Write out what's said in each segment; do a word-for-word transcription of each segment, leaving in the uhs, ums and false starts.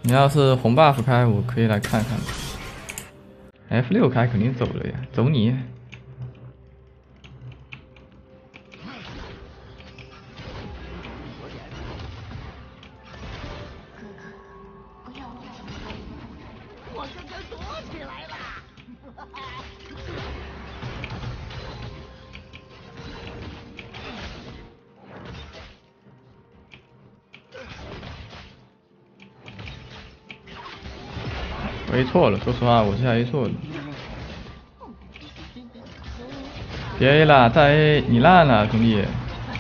你要是红 buff 开，我可以来看看。F 六开肯定走了呀，走你！ 我跟他躲起来了。 我 A 错了，说实话，我是 A 错了。别 A 了，再 A 你烂了，兄弟。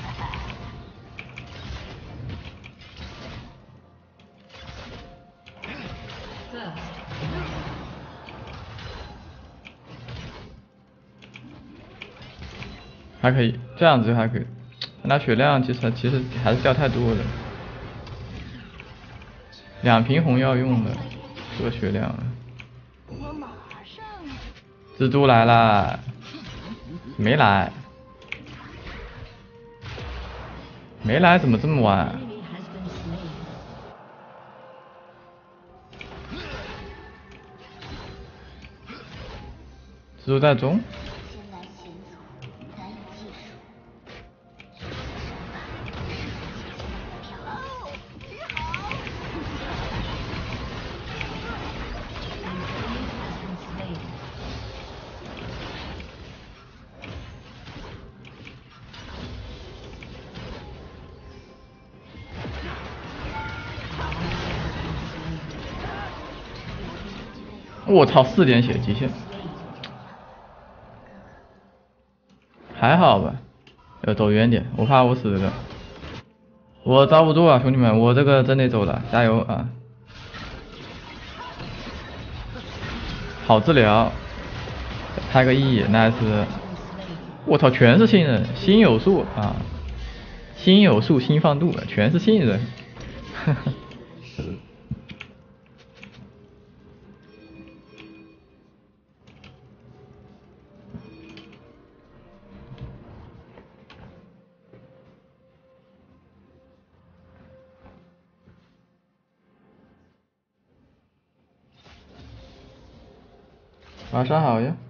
还可以，这样子就还可以。那血量其实其实还是掉太多了，两瓶红药用了，这个血量。 我马上。 蜘蛛来啦，没来，没来，怎么这么晚？蜘蛛在中。我操，四点血极限，还好吧？要走远点，我怕我死了。我遭不住啊，兄弟们，我这个真得走了，加油啊！好治疗，拍个 E nice。我操，全是新人，心有数啊，心有数，心放度，全是新人。呵呵。晚上好呀。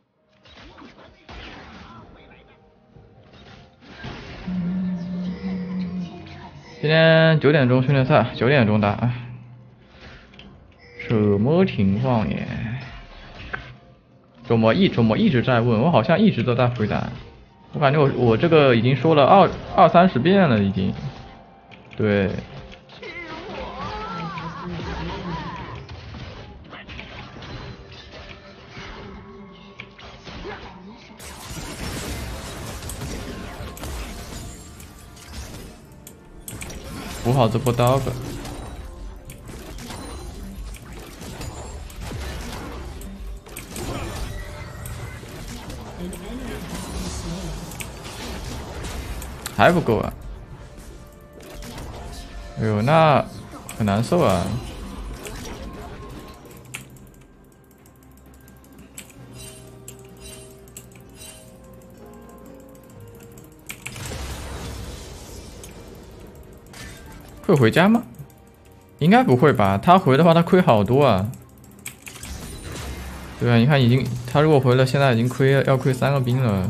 今天九点钟训练赛，九点钟打。什么情况耶？怎么一怎么一直在问？我好像一直都在回答。我感觉我我这个已经说了二二三十遍了，已经。对。补好这波刀吧。还不够啊！哎呦，那很难受啊。会回家吗？应该不会吧？他回的话，他亏好多啊。对啊，你看已经，他如果回了，现在已经亏要亏三个兵了。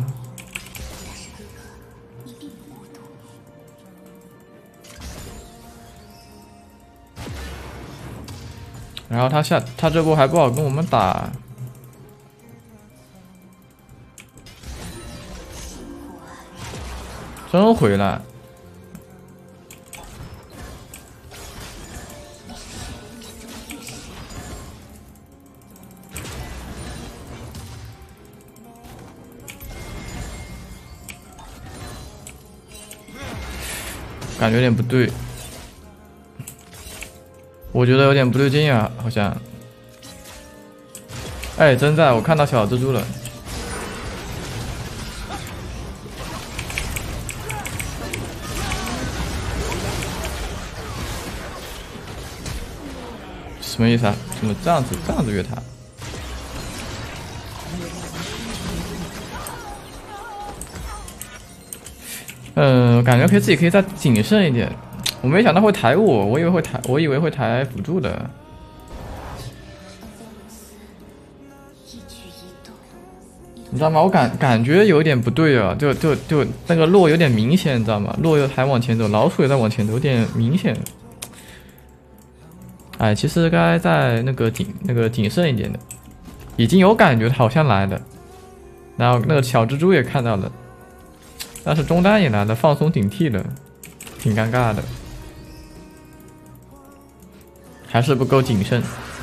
然后他下，他这波还不好跟我们打。真回来。感觉有点不对，我觉得有点不对劲啊，好像。哎，真在，我看到小蜘蛛了。什么意思啊？怎么这样子这样子越塔？嗯，感觉可以自己可以再谨慎一点。我没想到会抬我，我以为会抬，我以为会抬辅助的。 你知道吗？我感感觉有点不对啊，就就就那个落有点明显，你知道吗？落又还往前走，老鼠也在往前走，有点明显。哎，其实该在那个谨那个谨慎一点的，已经有感觉好像来了，然后那个小蜘蛛也看到了，但是中单也来了，放松警惕了，挺尴尬的，还是不够谨慎。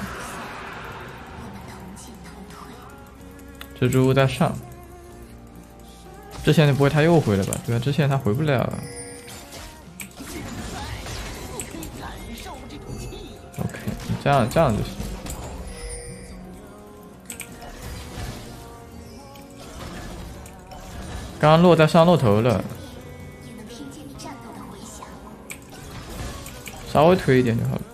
蜘蛛在上，之前不会他又回了吧？对啊，之前他回不了。OK， 这样这样就行。刚刚落在上路头了，稍微推一点就好了。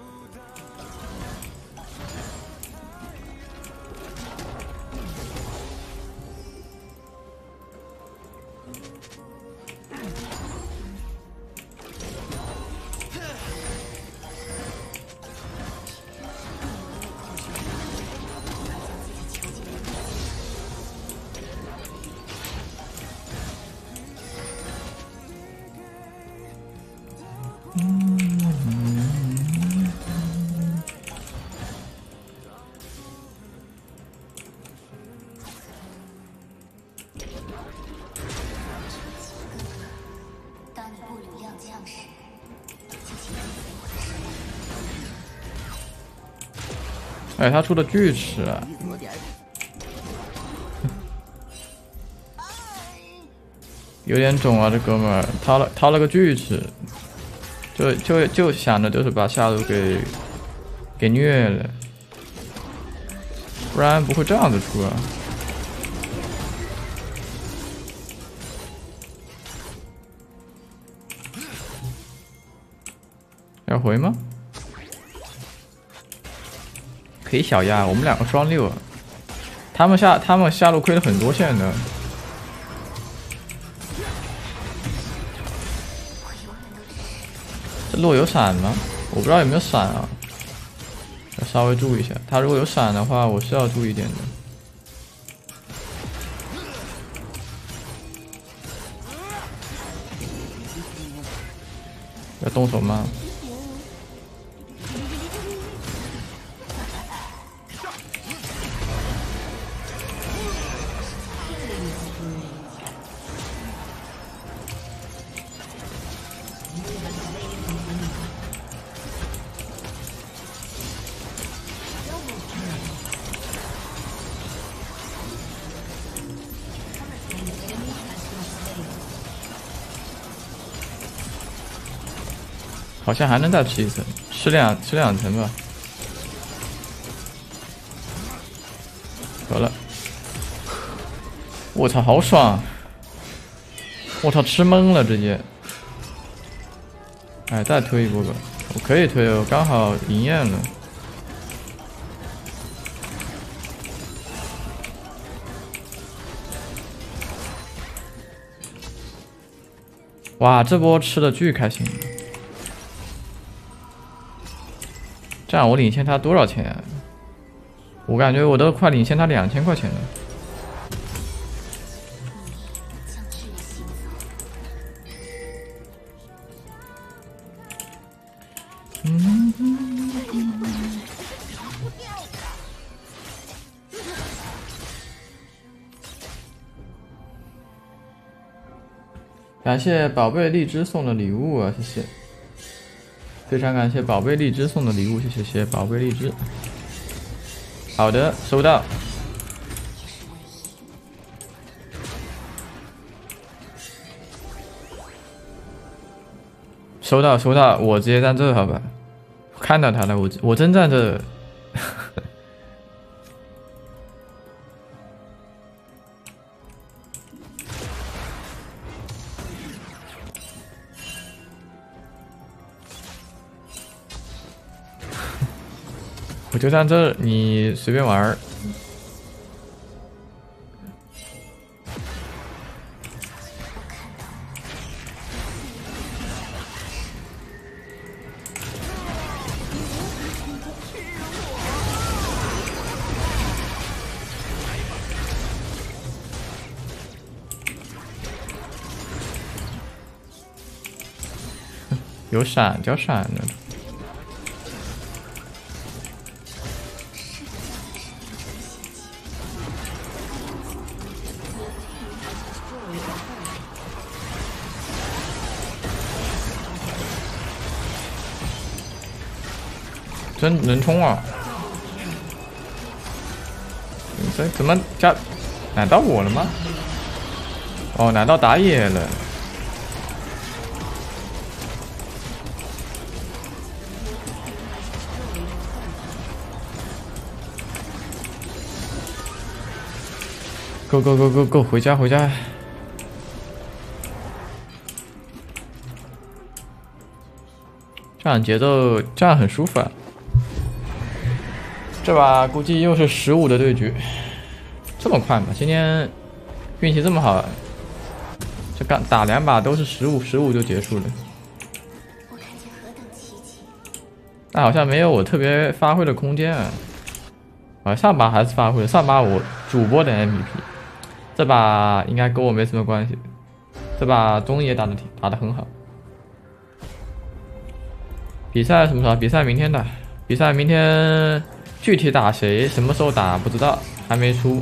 哎，他出的巨齿啊！有点肿啊，这哥们儿掏了掏了个巨齿，就就就想着就是把下路给给虐了，不然不会这样子出啊。要回吗？可以小压，我们两个双六，他们下他们下路亏了很多线的。这路有闪吗？我不知道有没有闪啊，要稍微注意一下。他如果有闪的话，我是要注意一点的。要动手吗？好像还能再吃一层，吃两吃两层吧。得了，我操，好爽！我操，吃懵了直接。哎，再推一波吧，我可以推，我刚好营验了。哇，这波吃的巨开心。这样我领先他多少钱啊？我感觉我都快领先他两千块钱了。嗯。感谢宝贝荔枝送的礼物啊，谢谢。非常感谢宝贝荔枝送的礼物，谢谢谢谢宝贝荔枝。好的，收到。收到收到，我直接站这好吧？看到他了，我我真站这。我就站这儿，你随便玩儿。 有闪叫闪的。真能冲啊！这怎么加？难到我了吗？哦，难道打野了？go go go go go， 回家回家！这样节奏，这样很舒服啊。这把估计又是十五的对局，这么快吗？今天运气这么好，这刚打两把都是十五，十五就结束了。但好像没有我特别发挥的空间啊。啊，上把还是发挥了，上把我主播的 M V P， 这把应该跟我没什么关系。这把中野打的挺打的很好。比赛什么时候？比赛明天打。比赛明天。具体打谁，什么时候打不知道，还没出。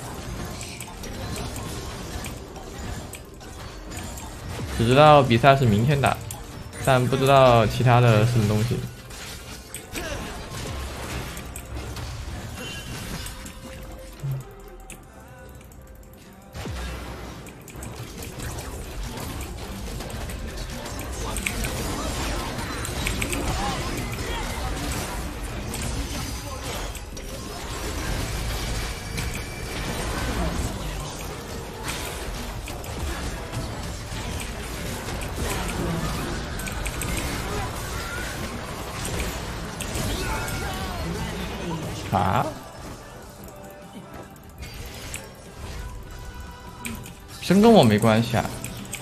只知道比赛是明天打，但不知道其他的什么东西。啊？真跟我没关系啊！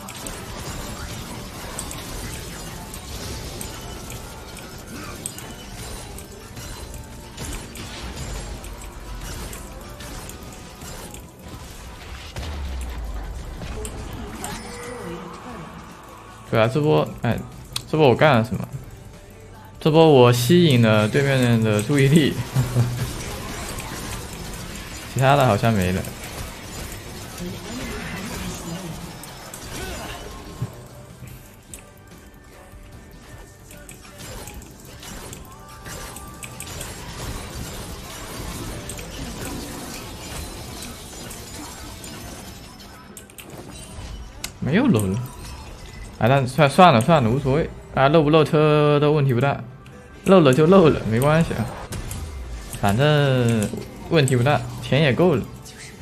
对啊，这波哎，这波我干了什么？这波我吸引了对面人的注意力，其他的好像没了。没有漏了，哎，但算算了算了，无所谓啊，漏不漏车的问题不大，漏了就漏了，没关系啊，反正问题不大，钱也够了。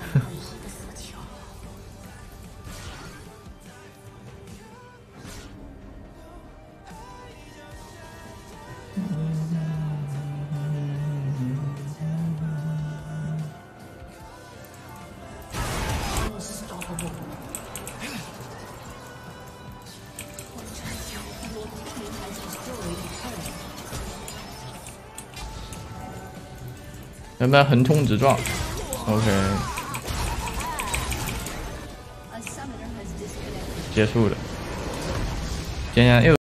能不能横冲直撞 ？OK， 结束了。今天又。